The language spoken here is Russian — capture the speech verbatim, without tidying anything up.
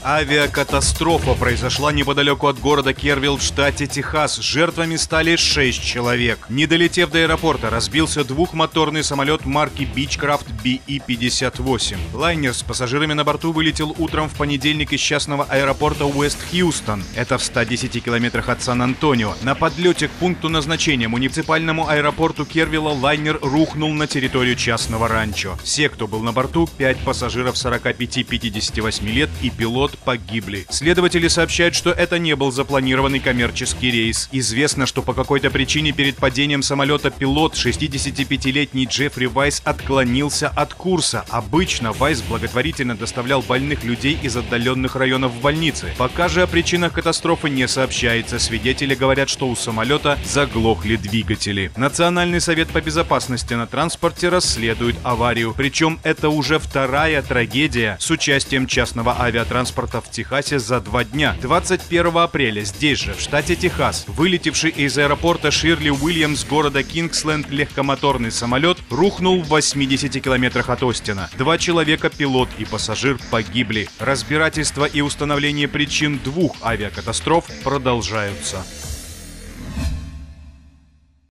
Авиакатастрофа произошла неподалеку от города Керрвилл в штате Техас. Жертвами стали шесть человек. Не долетев до аэропорта, разбился двухмоторный самолет марки Beechcraft би и пятьдесят восемь. Лайнер с пассажирами на борту вылетел утром в понедельник из частного аэропорта Уэст-Хьюстон. Это в ста десяти километрах от Сан-Антонио. На подлете к пункту назначения, муниципальному аэропорту Керрвилла, лайнер рухнул на территорию частного ранчо. Все, кто был на борту, пять пассажиров сорока пяти — пятидесяти восьми лет и пилот, погибли. Следователи сообщают, что это не был запланированный коммерческий рейс. Известно, что по какой-то причине перед падением самолета пилот, шестидесятипятилетний Джеффри Вайс, отклонился от курса. Обычно Вайс благотворительно доставлял больных людей из отдаленных районов в больницы. Пока же о причинах катастрофы не сообщается. Свидетели говорят, что у самолета заглохли двигатели. Национальный совет по безопасности на транспорте расследует аварию. Причем это уже вторая трагедия с участием частного авиатранспорта в Техасе за два дня. двадцать первого апреля здесь же, в штате Техас, вылетевший из аэропорта Ширли Уильямс города Кингсленд легкомоторный самолет рухнул в восьмидесяти километрах от Остина. Два человека, пилот и пассажир, погибли. Разбирательство и установление причин двух авиакатастроф продолжаются.